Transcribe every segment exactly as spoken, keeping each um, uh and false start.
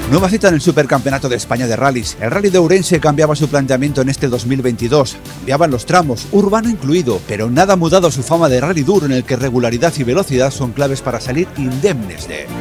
Nueva cita en el Supercampeonato de España de Rallys. El Rally de Ourense cambiaba su planteamiento en este dos mil veintidós. Cambiaban los tramos, urbano incluido, pero nada ha mudado su fama de rally duro en el que regularidad y velocidad son claves para salir indemnes de él.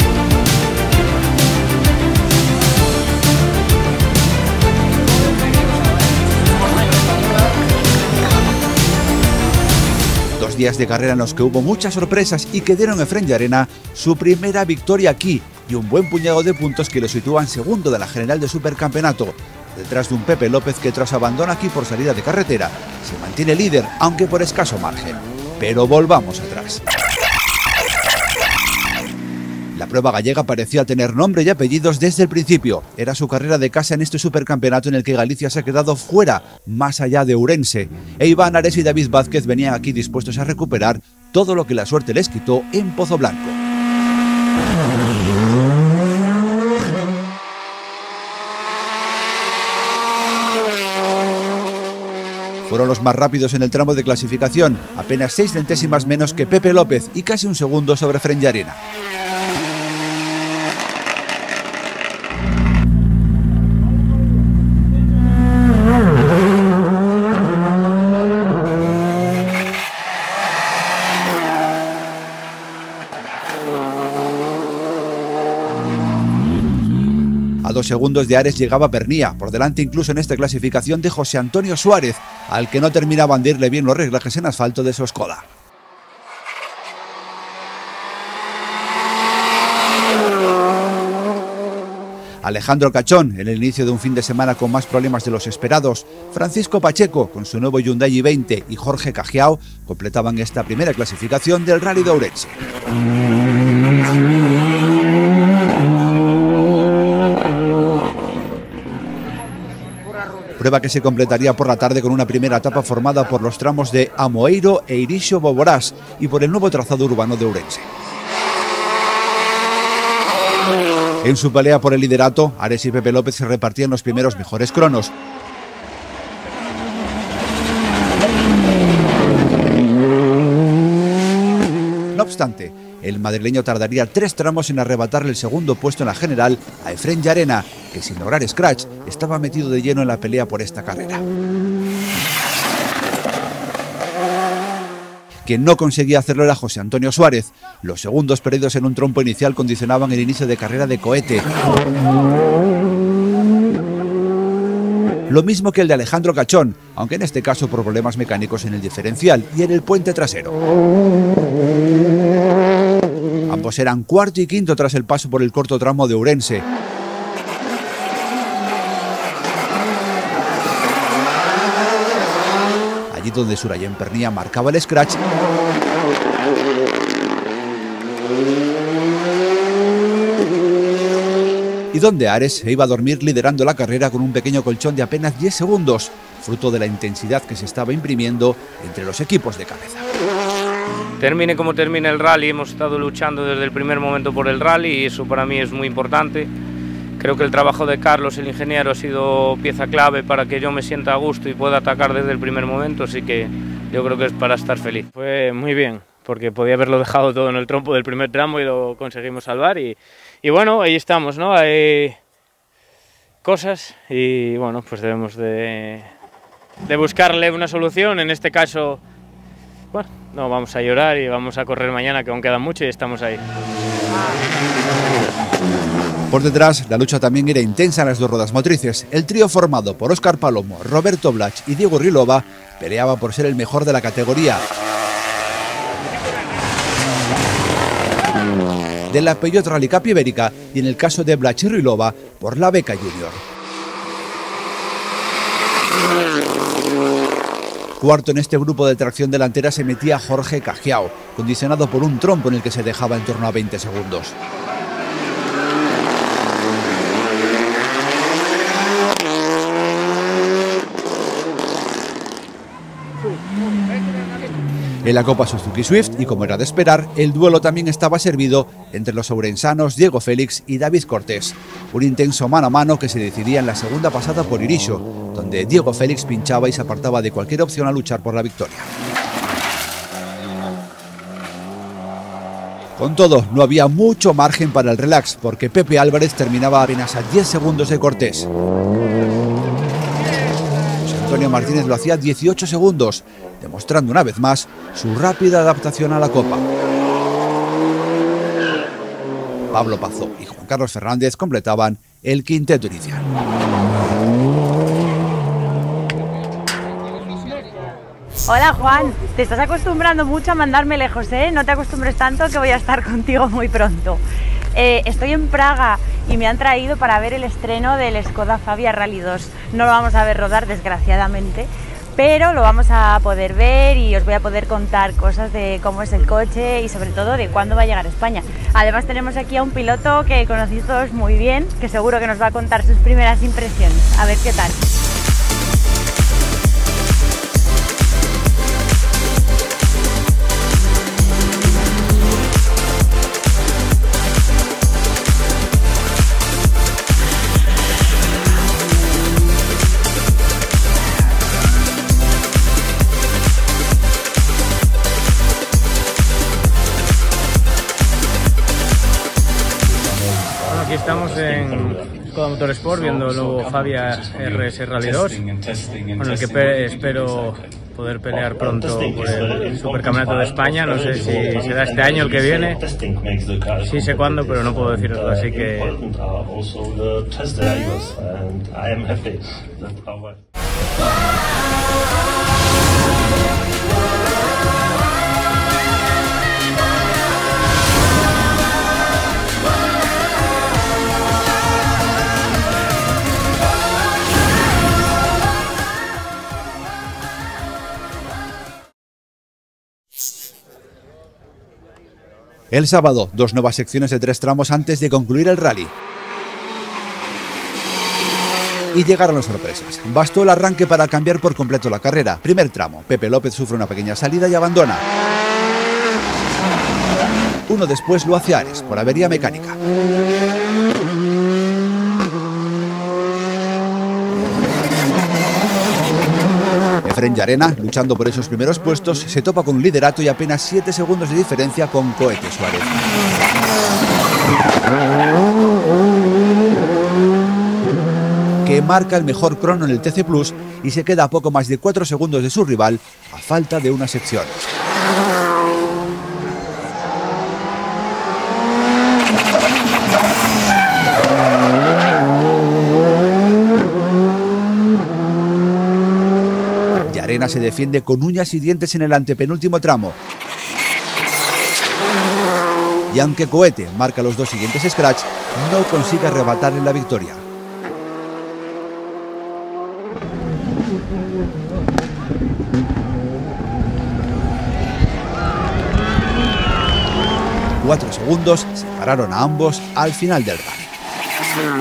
Dos días de carrera en los que hubo muchas sorpresas y que dieron a Efren Llarena su primera victoria aquí y un buen puñado de puntos que lo sitúan segundo de la general de Supercampeonato, detrás de un Pepe López que tras abandono aquí por salida de carretera se mantiene líder, aunque por escaso margen. Pero volvamos atrás. La prueba gallega parecía tener nombre y apellidos desde el principio. Era su carrera de casa en este supercampeonato en el que Galicia se ha quedado fuera, más allá de Ourense. E Iván Ares y David Vázquez venían aquí dispuestos a recuperar todo lo que la suerte les quitó en Pozo Blanco. Fueron los más rápidos en el tramo de clasificación, apenas seis centésimas menos que Pepe López y casi un segundo sobre Efren Llarena. A dos segundos de Ares llegaba Pernía, por delante incluso en esta clasificación de José Antonio Suárez, al que no terminaban de irle bien los reglajes en asfalto de su Skoda. Alejandro Cachón, en el inicio de un fin de semana con más problemas de los esperados, Francisco Pacheco, con su nuevo Hyundai i veinte, y Jorge Cajiao completaban esta primera clasificación del Rally de Ourense. Prueba que se completaría por la tarde con una primera etapa formada por los tramos de Amoeiro e Irixo-Boborás y por el nuevo trazado urbano de Ourense. En su pelea por el liderato, Ares y Pepe López se repartían los primeros mejores cronos. No obstante, el madrileño tardaría tres tramos en arrebatarle el segundo puesto en la general a Efren Llarena, que sin lograr scratch estaba metido de lleno en la pelea por esta carrera. Quien no conseguía hacerlo era José Antonio Suárez. Los segundos perdidos en un trompo inicial condicionaban el inicio de carrera de cohete. Lo mismo que el de Alejandro Cachón, aunque en este caso por problemas mecánicos en el diferencial y en el puente trasero. Ambos eran cuarto y quinto tras el paso por el corto tramo de Ourense. Allí donde Surayen Pernía marcaba el scratch, y donde Ares se iba a dormir liderando la carrera con un pequeño colchón de apenas diez segundos, fruto de la intensidad que se estaba imprimiendo entre los equipos de cabeza. Termine como termine el rally, hemos estado luchando desde el primer momento por el rally y eso para mí es muy importante. Creo que el trabajo de Carlos, el ingeniero, ha sido pieza clave para que yo me sienta a gusto y pueda atacar desde el primer momento, así que yo creo que es para estar feliz. Fue muy bien, porque podía haberlo dejado todo en el trompo del primer tramo y lo conseguimos salvar y, y bueno, ahí estamos, ¿no? Hay cosas y bueno, pues debemos de, de buscarle una solución. En este caso, bueno, no vamos a llorar y vamos a correr mañana, que aún queda mucho y estamos ahí. Por detrás, la lucha también era intensa en las dos ruedas motrices. El trío formado por Óscar Palomo, Roberto Blach y Diego Rilova peleaba por ser el mejor de la categoría. De la Peugeot Rally Cup Ibérica y en el caso de Blach y Rilova por la Beca Junior. Cuarto en este grupo de tracción delantera se metía Jorge Cajiao, condicionado por un trompo en el que se dejaba en torno a veinte segundos. En la Copa Suzuki Swift, y como era de esperar, el duelo también estaba servido entre los ourensanos Diego Félix y David Cortés. Un intenso mano a mano que se decidía en la segunda pasada por Irixo, donde Diego Félix pinchaba y se apartaba de cualquier opción a luchar por la victoria. Con todo, no había mucho margen para el relax, porque Pepe Álvarez terminaba apenas a diez segundos de Cortés. José Antonio Martínez lo hacía a dieciocho segundos, demostrando una vez más su rápida adaptación a la Copa. Pablo Pazó y Juan Carlos Fernández completaban el quinteto inicial. Hola Juan, te estás acostumbrando mucho a mandarme lejos, ¿eh? No te acostumbres tanto que voy a estar contigo muy pronto. Eh, estoy en Praga y me han traído para ver el estreno del Skoda Fabia Rally dos. No lo vamos a ver rodar, desgraciadamente, pero lo vamos a poder ver y os voy a poder contar cosas de cómo es el coche y sobre todo de cuándo va a llegar a España. Además tenemos aquí a un piloto que conocéis todos muy bien, que seguro que nos va a contar sus primeras impresiones. A ver qué tal. Aquí estamos en Skoda Motorsport viendo el nuevo Fabia R S Rally dos, con el que espero poder pelear pronto por el Supercampeonato de España. No sé si será este año el que viene, sí sé cuándo, pero no puedo decirlo, así que... El sábado, dos nuevas secciones de tres tramos antes de concluir el rally. Y llegaron las sorpresas. Bastó el arranque para cambiar por completo la carrera. Primer tramo, Pepe López sufre una pequeña salida y abandona. Uno después lo hace Ares, por avería mecánica. Efren Llarena, luchando por esos primeros puestos, se topa con un liderato y apenas siete segundos de diferencia con Cohete Suárez. Que marca el mejor crono en el T C Plus y se queda a poco más de cuatro segundos de su rival a falta de una sección. Llarena se defiende con uñas y dientes en el antepenúltimo tramo. Y aunque Cohete marca los dos siguientes scratch, no consigue arrebatarle la victoria. Cuatro segundos separaron a ambos al final del rally.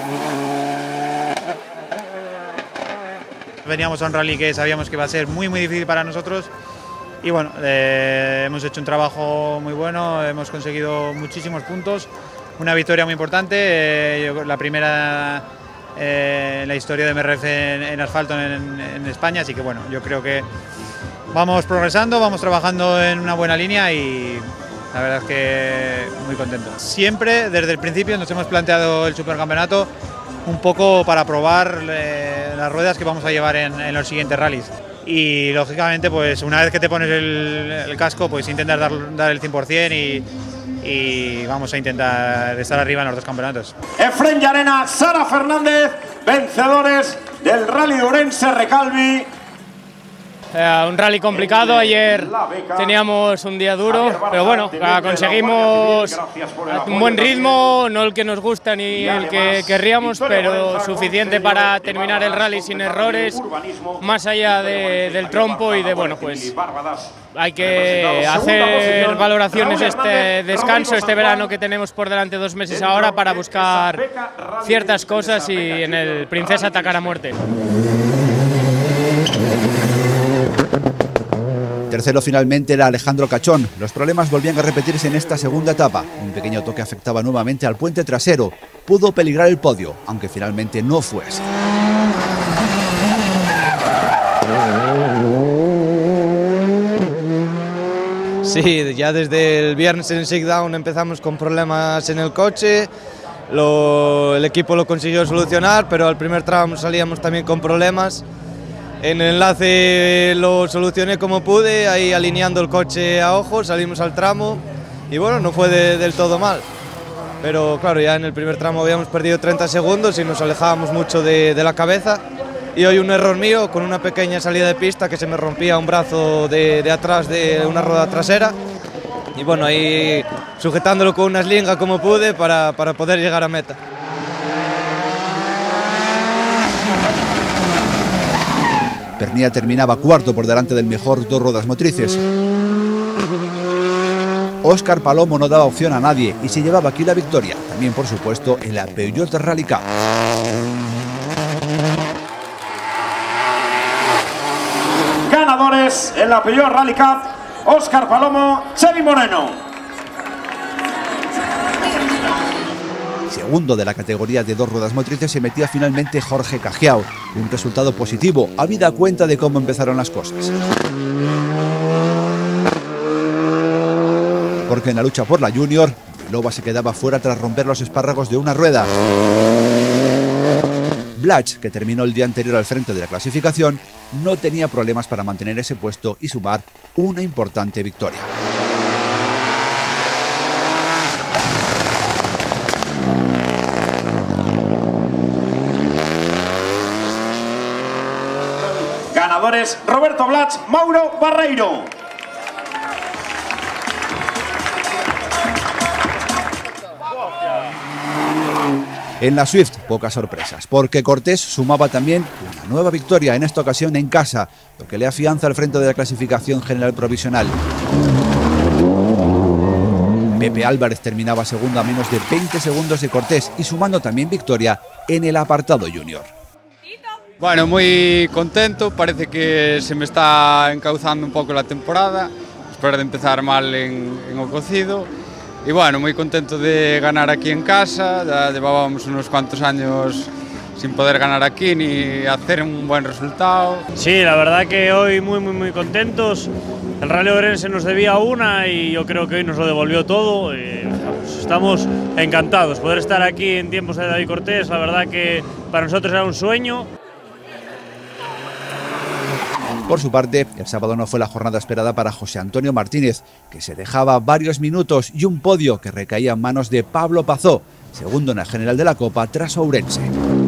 Veníamos a un rally que sabíamos que iba a ser muy muy difícil para nosotros y bueno, eh, hemos hecho un trabajo muy bueno, hemos conseguido muchísimos puntos, una victoria muy importante, eh, yo, la primera eh, en la historia de M R F en, en asfalto en, en España, así que bueno, yo creo que vamos progresando, vamos trabajando en una buena línea y la verdad es que muy contento. Siempre desde el principio nos hemos planteado el supercampeonato un poco para probar eh, las ruedas que vamos a llevar en, en los siguientes rallies. Y lógicamente, pues una vez que te pones el, el casco, pues intentar dar, dar el cien por cien y, y vamos a intentar estar arriba en los dos campeonatos. Efren Llarena, Sara Fernández, vencedores del Rally de Ourense Recalvi. Eh, un rally complicado, ayer teníamos un día duro, pero bueno, conseguimos un buen ritmo, no el que nos gusta ni el que querríamos, pero suficiente para terminar el rally sin errores, más allá de, del trompo y de, bueno, pues hay que hacer valoraciones este descanso, este verano que tenemos por delante, dos meses ahora, para buscar ciertas cosas y en el Princesa atacar a muerte. Tercero finalmente era Alejandro Cachón. Los problemas volvían a repetirse en esta segunda etapa. Un pequeño toque afectaba nuevamente al puente trasero. Pudo peligrar el podio, aunque finalmente no fue así. Sí, ya desde el viernes en el shakedown empezamos con problemas en el coche, lo, el equipo lo consiguió solucionar, pero al primer tramo salíamos también con problemas. En el enlace lo solucioné como pude, ahí alineando el coche a ojo, salimos al tramo y bueno, no fue de, del todo mal. Pero claro, ya en el primer tramo habíamos perdido treinta segundos y nos alejábamos mucho de, de la cabeza. Y hoy un error mío con una pequeña salida de pista que se me rompía un brazo de, de atrás de una rueda trasera. Y bueno, ahí sujetándolo con una eslinga como pude para, para poder llegar a meta. Pernía terminaba cuarto por delante del mejor dos ruedas motrices. Óscar Palomo no daba opción a nadie y se llevaba aquí la victoria, también por supuesto en la Peugeot Rally Cup. Ganadores en la Peugeot Rally Cup, Óscar Palomo, Xavi Moreno. Segundo de la categoría de dos ruedas motrices se metía finalmente Jorge Cajiao, un resultado positivo, habida cuenta de cómo empezaron las cosas. Porque en la lucha por la Junior, Loba se quedaba fuera tras romper los espárragos de una rueda. Blach, que terminó el día anterior al frente de la clasificación, no tenía problemas para mantener ese puesto y sumar una importante victoria. Ganadores Roberto Blach, Mauro Barreiro. En la Swift, pocas sorpresas, porque Cortés sumaba también una nueva victoria, en esta ocasión en casa, lo que le afianza al frente de la clasificación general provisional. Pepe Álvarez terminaba segundo a menos de veinte segundos de Cortés y sumando también victoria en el apartado junior. Bueno, muy contento, parece que se me está encauzando un poco la temporada, después de empezar mal en, en o cocido. Y bueno, muy contento de ganar aquí en casa, ya llevábamos unos cuantos años sin poder ganar aquí ni hacer un buen resultado. Sí, la verdad que hoy muy muy muy contentos, el Rally Ourense nos debía una y yo creo que hoy nos lo devolvió todo. Y, pues, estamos encantados, poder estar aquí en tiempos de David Cortés, la verdad que para nosotros era un sueño. Por su parte, el sábado no fue la jornada esperada para José Antonio Martínez, que se dejaba varios minutos y un podio que recaía en manos de Pablo Pazó, segundo en el general de la Copa tras Ourense.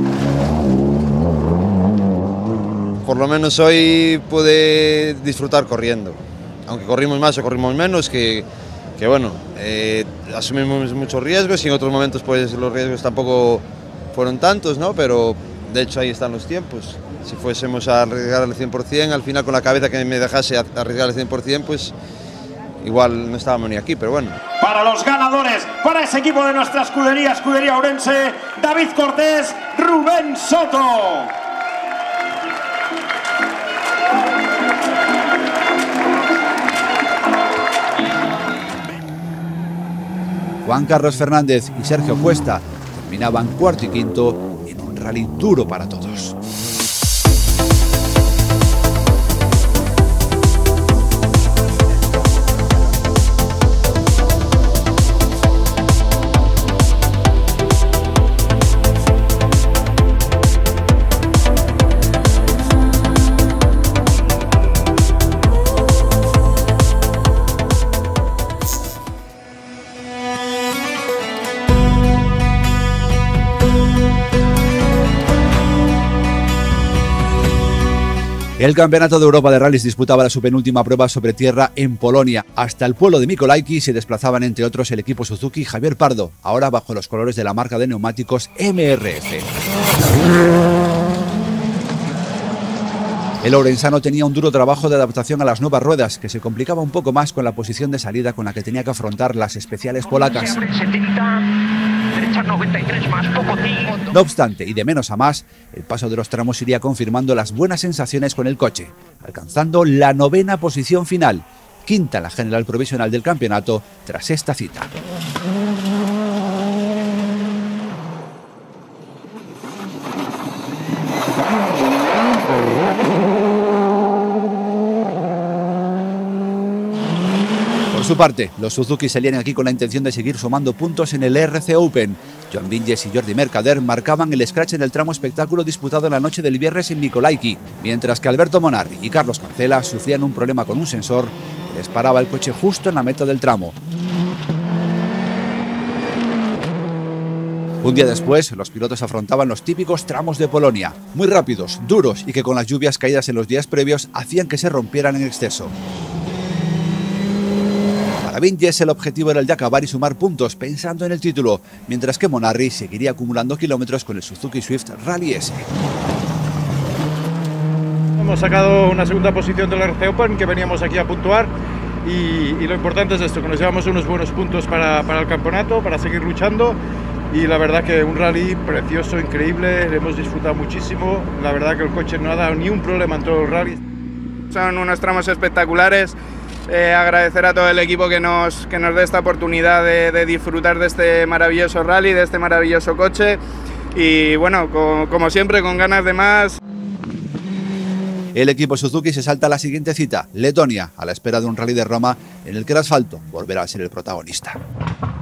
Por lo menos hoy pude disfrutar corriendo, aunque corrimos más o corrimos menos, que, que bueno, eh, asumimos muchos riesgos y en otros momentos pues los riesgos tampoco fueron tantos, ¿no? Pero de hecho ahí están los tiempos. Si fuésemos a arriesgar al cien por cien, al final con la cabeza que me dejase a arriesgar al cien por cien, pues igual no estábamos ni aquí, pero bueno. Para los ganadores, para ese equipo de nuestra escudería, Escudería Ourense, David Cortés, Rubén Soto. Juan Carlos Fernández y Sergio Cuesta terminaban cuarto y quinto en un rally duro para todos. El Campeonato de Europa de Rallys disputaba su penúltima prueba sobre tierra en Polonia. Hasta el pueblo de Mikołajki se desplazaban entre otros el equipo Suzuki Javier Pardo, ahora bajo los colores de la marca de neumáticos M R F. El ourensano tenía un duro trabajo de adaptación a las nuevas ruedas, que se complicaba un poco más con la posición de salida con la que tenía que afrontar las especiales polacas. No obstante, y de menos a más, el paso de los tramos iría confirmando las buenas sensaciones con el coche, alcanzando la novena posición final, quinta en la general provisional del campeonato tras esta cita. Por su parte, los Suzuki salían aquí con la intención de seguir sumando puntos en el R C Open. Joan Vinges y Jordi Mercader marcaban el scratch en el tramo espectáculo disputado en la noche del viernes en Nikolaiki, mientras que Alberto Monarri y Carlos Cancela sufrían un problema con un sensor que les paraba el coche justo en la meta del tramo. Un día después, los pilotos afrontaban los típicos tramos de Polonia, muy rápidos, duros y que con las lluvias caídas en los días previos hacían que se rompieran en exceso. Para Vinges el objetivo era el de acabar y sumar puntos pensando en el título, mientras que Monarri seguiría acumulando kilómetros con el Suzuki Swift Rally S. Hemos sacado una segunda posición del R C Open, que veníamos aquí a puntuar, y, y lo importante es esto, que nos llevamos unos buenos puntos para, para el campeonato, para seguir luchando, y la verdad que un rally precioso, increíble, hemos disfrutado muchísimo, la verdad que el coche no ha dado ni un problema en todo el rally. Son unos tramos espectaculares. Eh, agradecer a todo el equipo que nos, que nos dé esta oportunidad de, de disfrutar de este maravilloso rally, de este maravilloso coche y bueno, con, como siempre con ganas de más. El equipo Suzuki se salta a la siguiente cita, Letonia, a la espera de un rally de Roma en el que el asfalto volverá a ser el protagonista.